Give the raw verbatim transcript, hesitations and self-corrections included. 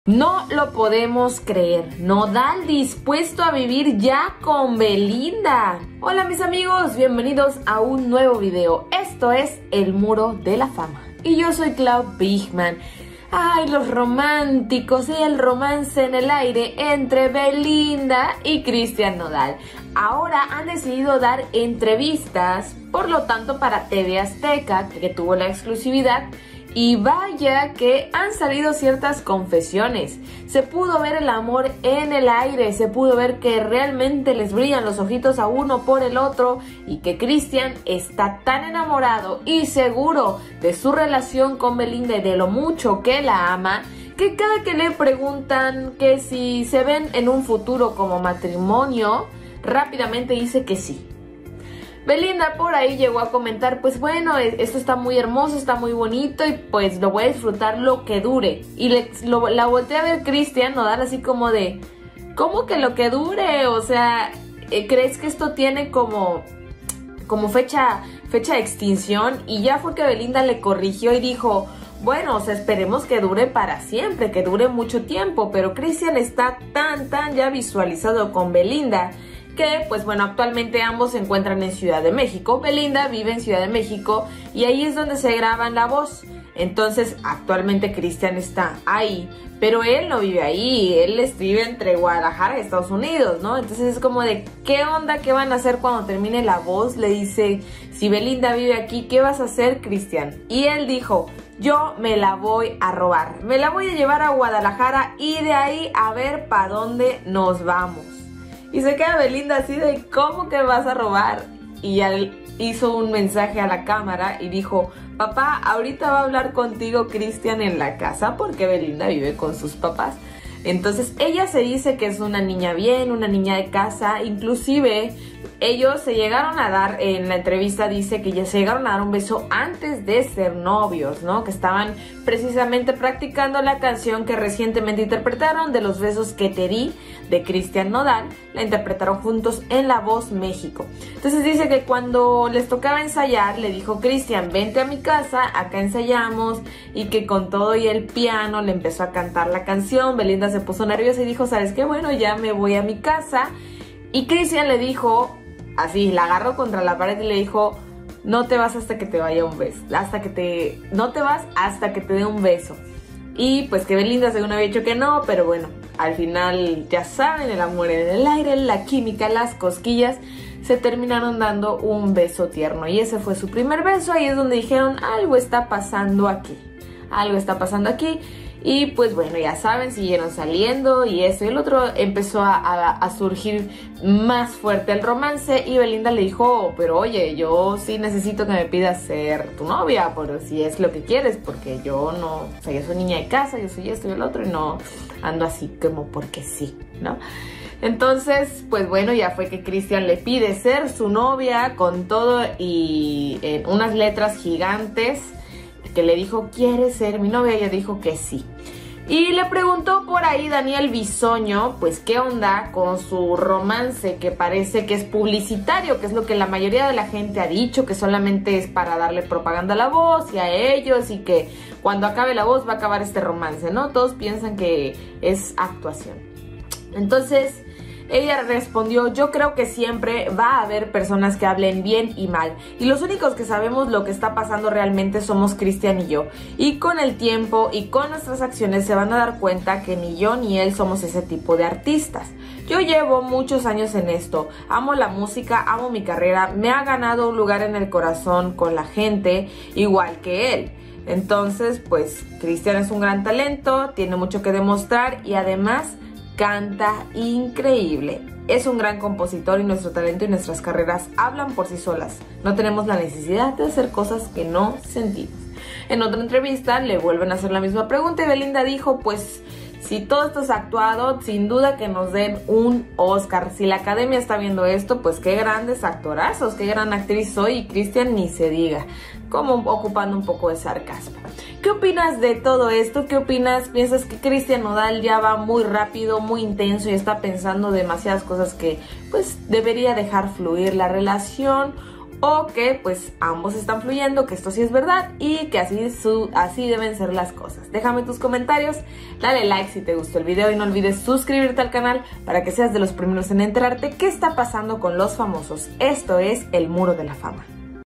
No lo podemos creer, Nodal dispuesto a vivir ya con Belinda. Hola mis amigos, bienvenidos a un nuevo video. Esto es El Muro de la Fama y yo soy Clau Bigman. Ay, los románticos y el romance en el aire entre Belinda y Cristian Nodal. Ahora han decidido dar entrevistas, por lo tanto para T V Azteca, que tuvo la exclusividad. Y vaya que han salido ciertas confesiones. Se pudo ver el amor en el aire, se pudo ver que realmente les brillan los ojitos a uno por el otro y que Cristian está tan enamorado y seguro de su relación con Belinda y de lo mucho que la ama, que cada que le preguntan que si se ven en un futuro como matrimonio, rápidamente dice que sí. Belinda por ahí llegó a comentar, pues bueno, esto está muy hermoso, está muy bonito y pues lo voy a disfrutar lo que dure. Y le, lo, la volteé a ver Cristian Nodal así como de, ¿cómo que lo que dure? O sea, ¿crees que esto tiene como, como fecha, fecha de extinción? Y ya fue que Belinda le corrigió y dijo, bueno, o sea, esperemos que dure para siempre, que dure mucho tiempo. Pero Cristian está tan, tan ya visualizado con Belinda que, pues bueno, actualmente ambos se encuentran en Ciudad de México. Belinda vive en Ciudad de México y ahí es donde se graban La Voz. Entonces, actualmente Cristian está ahí, pero él no vive ahí, él vive entre Guadalajara y Estados Unidos, ¿no? Entonces es como de, ¿qué onda? ¿Qué van a hacer cuando termine La Voz? Le dice, si Belinda vive aquí, ¿qué vas a hacer, Cristian? Y él dijo, yo me la voy a robar, me la voy a llevar a Guadalajara y de ahí a ver para dónde nos vamos. Y se queda Belinda así de, ¿cómo que vas a robar? Y ya hizo un mensaje a la cámara y dijo, papá, ahorita va a hablar contigo Cristian en la casa porque Belinda vive con sus papás. Entonces ella se dice que es una niña bien, una niña de casa, inclusive ellos se llegaron a dar, en la entrevista dice que ya se llegaron a dar un beso antes de ser novios, ¿no? Que estaban precisamente practicando la canción que recientemente interpretaron de Los besos que te di, de Cristian Nodal, la interpretaron juntos en La Voz México. Entonces dice que cuando les tocaba ensayar, le dijo Cristian, vente a mi casa, acá ensayamos, y que con todo y el piano le empezó a cantar la canción. Belinda se puso nerviosa y dijo, ¿sabes qué? Bueno, ya me voy a mi casa. Y Cristian le dijo, así, la agarró contra la pared y le dijo, no te vas hasta que te vaya un beso, hasta que te, no te vas hasta que te dé un beso. Y pues que Belinda según había dicho que no, pero bueno, al final ya saben, el amor en el aire, la química, las cosquillas, se terminaron dando un beso tierno. Y ese fue su primer beso, ahí es donde dijeron, algo está pasando aquí, algo está pasando aquí. Y pues bueno, ya saben, siguieron saliendo y eso y el otro. Empezó a, a, a surgir más fuerte el romance y Belinda le dijo, pero oye, yo sí necesito que me pidas ser tu novia, pero si es lo que quieres, porque yo no, o sea, yo soy niña de casa, yo soy esto y el otro y no ando así como porque sí, ¿no? Entonces, pues bueno, ya fue que Cristian le pide ser su novia con todo y en unas letras gigantes, que le dijo, ¿quieres ser mi novia? Ella dijo que sí. Y le preguntó por ahí Daniel Bisoño, pues qué onda con su romance, que parece que es publicitario, que es lo que la mayoría de la gente ha dicho, que solamente es para darle propaganda a La Voz y a ellos, y que cuando acabe La Voz va a acabar este romance, ¿no? Todos piensan que es actuación. Entonces ella respondió, yo creo que siempre va a haber personas que hablen bien y mal, y los únicos que sabemos lo que está pasando realmente somos Cristian y yo, y con el tiempo y con nuestras acciones se van a dar cuenta que ni yo ni él somos ese tipo de artistas. Yo llevo muchos años en esto, amo la música, amo mi carrera, me ha ganado un lugar en el corazón con la gente, igual que él. Entonces, pues, Cristian es un gran talento, tiene mucho que demostrar y además canta increíble. Es un gran compositor y nuestro talento y nuestras carreras hablan por sí solas. No tenemos la necesidad de hacer cosas que no sentimos. En otra entrevista le vuelven a hacer la misma pregunta y Belinda dijo, pues si todo esto es actuado, sin duda que nos den un Oscar. Si la academia está viendo esto, pues qué grandes actorazos, qué gran actriz soy, y Cristian ni se diga, como ocupando un poco de sarcasmo. ¿Qué opinas de todo esto? ¿Qué opinas? ¿Piensas que Cristian Nodal ya va muy rápido, muy intenso y está pensando demasiadas cosas que pues debería dejar fluir la relación? o que pues ambos están fluyendo, que esto sí es verdad y que así, su, así deben ser las cosas. Déjame tus comentarios, dale like si te gustó el video y no olvides suscribirte al canal para que seas de los primeros en enterarte qué está pasando con los famosos. Esto es El Muro de la Fama.